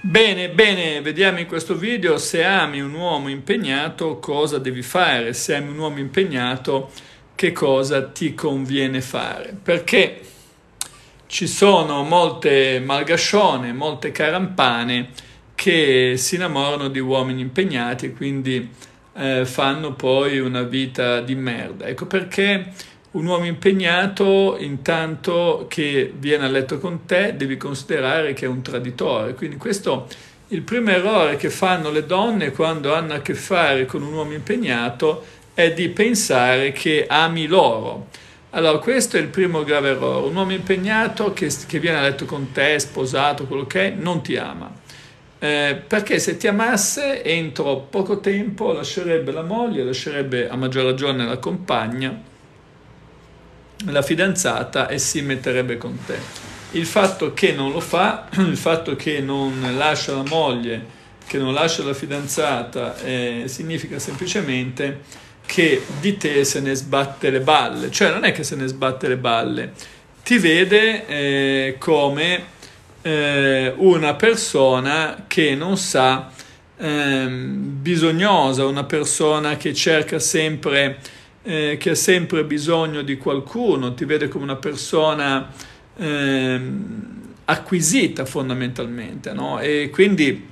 Bene, bene, vediamo in questo video se ami un uomo impegnato cosa devi fare, se ami un uomo impegnato che cosa ti conviene fare, perché ci sono molte malgascione, molte carampane che si innamorano di uomini impegnati e quindi fanno poi una vita di merda. Ecco perché un uomo impegnato, intanto che viene a letto con te, devi considerare che è un traditore. Quindi questo è il primo errore che fanno le donne quando hanno a che fare con un uomo impegnato, è di pensare che ami loro. Allora, questo è il primo grave errore. Un uomo impegnato che viene a letto con te, sposato, quello che è, non ti ama. Perché se ti amasse, entro poco tempo lascerebbe la moglie, lascerebbe a maggior ragione la compagna, la fidanzata e si metterebbe con te. Il fatto che non lo fa, il fatto che non lascia la moglie, che non lascia la fidanzata, significa semplicemente che di te se ne sbatte le balle. Cioè non è che se ne sbatte le balle, ti vede come una persona che non sa, bisognosa, una persona che cerca sempre, che ha sempre bisogno di qualcuno, ti vede come una persona acquisita fondamentalmente, no? E quindi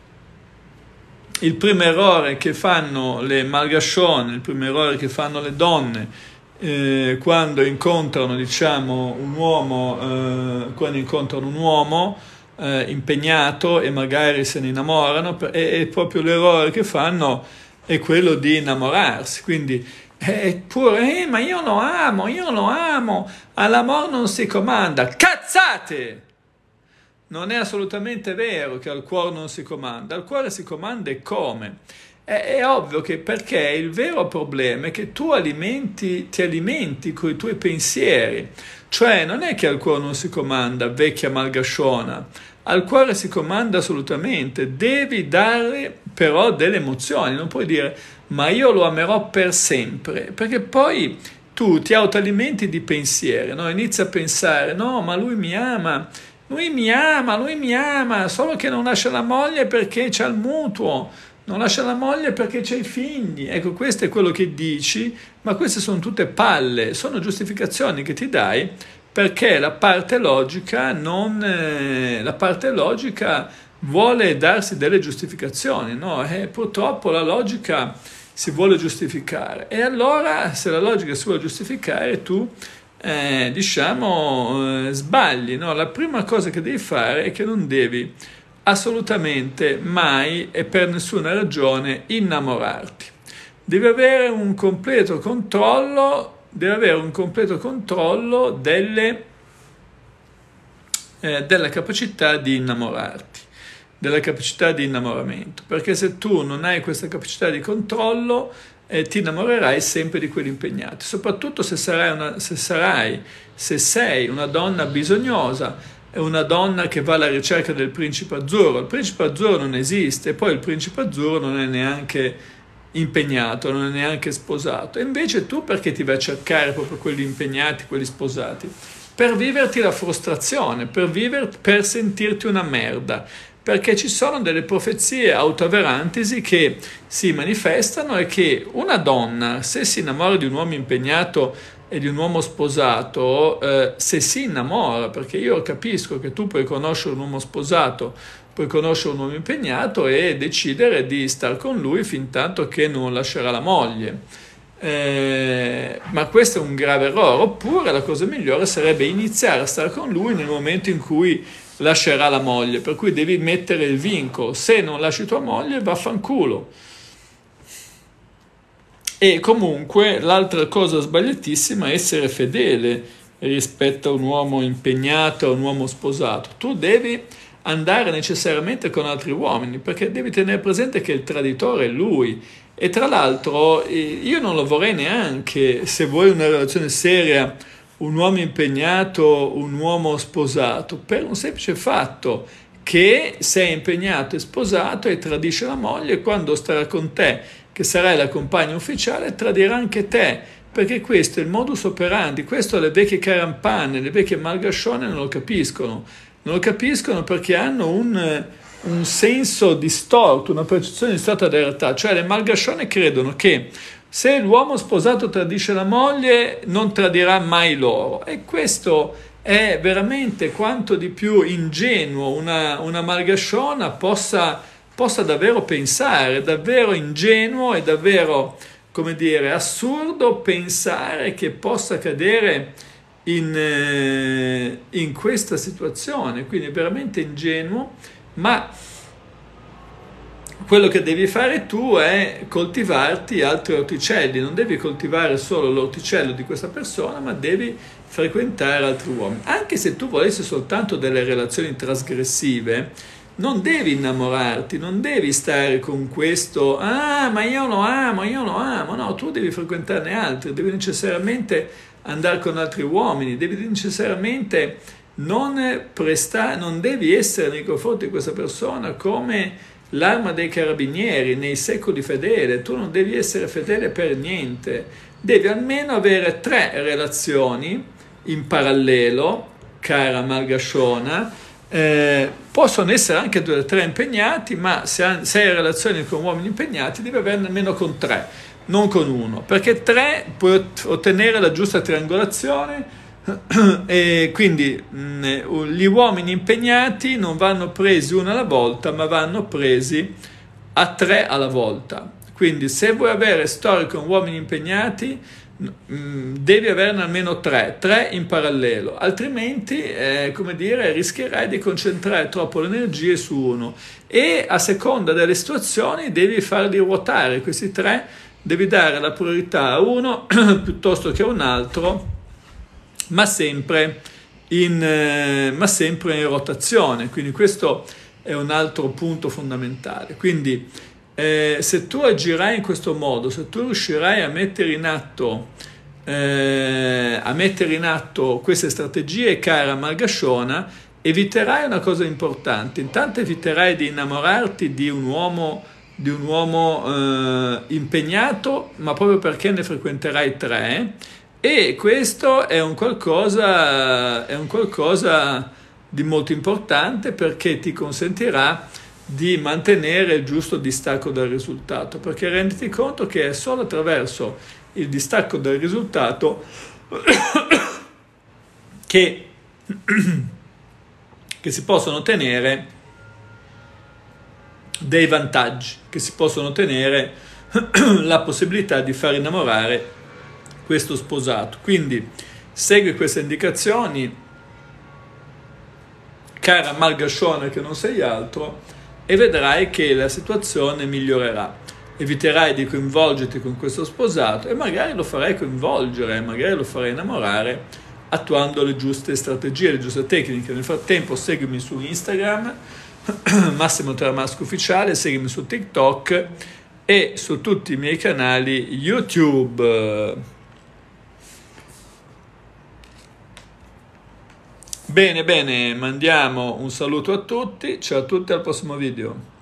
il primo errore che fanno le malgascione, il primo errore che fanno le donne quando incontrano, diciamo, un uomo, impegnato e magari se ne innamorano, e proprio l'errore che fanno è quello di innamorarsi. Quindi ma io lo amo, all'amor non si comanda. Cazzate! Non è assolutamente vero che al cuore non si comanda, al cuore si comanda e come? È ovvio che perché il vero problema è che ti alimenti con i tuoi pensieri, cioè non è che al cuore non si comanda, vecchia malgasciona, al cuore si comanda assolutamente, devi dare però delle emozioni, non puoi dire ma io lo amerò per sempre, perché poi tu ti autoalimenti di pensieri, no? Inizi a pensare no ma lui mi ama, solo che non lascia la moglie perché c'ha il mutuo, non lascia la moglie perché c'ha i figli. Ecco, questo è quello che dici, ma queste sono tutte palle, sono giustificazioni che ti dai perché la parte logica vuole darsi delle giustificazioni, no? E purtroppo la logica si vuole giustificare. E allora, se la logica si vuole giustificare, tu sbagli, no? La prima cosa che devi fare è che non devi assolutamente mai e per nessuna ragione innamorarti. Devi avere un completo controllo della capacità di innamorarti, della capacità di innamoramento, perché se tu non hai questa capacità di controllo ti innamorerai sempre di quelli impegnati, soprattutto se sei una donna bisognosa, una donna che va alla ricerca del principe azzurro. Il principe azzurro non esiste, e poi il principe azzurro non è neanche impegnato, non è neanche sposato, e invece tu perché ti vai a cercare proprio quelli impegnati, quelli sposati? Per viverti la frustrazione, per sentirti una merda, perché ci sono delle profezie autoavverantisi che si manifestano e che una donna, se si innamora di un uomo impegnato e di un uomo sposato, se si innamora, perché io capisco che tu puoi conoscere un uomo sposato, puoi conoscere un uomo impegnato e decidere di star con lui fin tanto che non lascerà la moglie. Ma questo è un grave errore. Oppure la cosa migliore sarebbe iniziare a stare con lui nel momento in cui lascerà la moglie, per cui devi mettere il vincolo: se non lasci tua moglie vaffanculo. E comunque l'altra cosa sbagliatissima è essere fedele rispetto a un uomo impegnato, a un uomo sposato. Tu devi andare necessariamente con altri uomini, perché devi tenere presente che il traditore è lui. E tra l'altro io non lo vorrei neanche, se vuoi una relazione seria, un uomo impegnato, un uomo sposato, per un semplice fatto che sei impegnato e sposato e tradisce la moglie, quando starà con te, che sarai la compagna ufficiale, tradirà anche te, perché questo è il modus operandi. Questo le vecchie carampane, le vecchie malgascione non lo capiscono perché hanno un senso distorto, una percezione distorta della realtà, cioè le malgascione credono che se l'uomo sposato tradisce la moglie non tradirà mai loro, e questo è veramente quanto di più ingenuo una malgasciona possa davvero pensare, davvero ingenuo e davvero, come dire, assurdo pensare che possa cadere in questa situazione, quindi è veramente ingenuo, ma quello che devi fare tu è coltivarti altri orticelli, non devi coltivare solo l'orticello di questa persona, ma devi frequentare altri uomini. Anche se tu volessi soltanto delle relazioni trasgressive, non devi innamorarti, non devi stare con questo, ah, ma io lo amo, no, tu devi frequentarne altri, devi necessariamente andare con altri uomini, devi necessariamente non devi essere nei confronti di questa persona come l'arma dei carabinieri nei secoli fedele, tu non devi essere fedele per niente, devi almeno avere 3 relazioni in parallelo, cara malgasciona, possono essere anche 2 o 3 impegnati, ma se hai relazioni con uomini impegnati devi averne almeno con 3, non con 1, perché 3 puoi ottenere la giusta triangolazione. E quindi gli uomini impegnati non vanno presi uno alla volta, ma vanno presi a 3 alla volta. Quindi se vuoi avere storie con uomini impegnati, devi averne almeno 3 in parallelo, altrimenti come dire, rischierai di concentrare troppo le energie su uno, e a seconda delle situazioni devi farli ruotare questi 3, devi dare la priorità a uno piuttosto che a un altro, ma sempre in rotazione. Quindi questo è un altro punto fondamentale. Quindi se tu agirai in questo modo, se tu riuscirai a mettere in atto queste strategie, cara malgasciona, eviterai una cosa importante. Intanto eviterai di innamorarti di un uomo impegnato, ma proprio perché ne frequenterai 3. E questo è un qualcosa di molto importante, perché ti consentirà di mantenere il giusto distacco dal risultato, perché renditi conto che è solo attraverso il distacco dal risultato che si possono ottenere dei vantaggi, che si possono ottenere la possibilità di far innamorare questo sposato. Quindi segui queste indicazioni, cara malgasciona che non sei altro, e vedrai che la situazione migliorerà. Eviterai di coinvolgerti con questo sposato, e magari lo farai coinvolgere, magari lo farai innamorare attuando le giuste strategie, le giuste tecniche. Nel frattempo seguimi su Instagram, Massimo Teramasco Ufficiale, seguimi su TikTok e su tutti i miei canali YouTube. Bene, mandiamo un saluto a tutti, ciao a tutti, al prossimo video.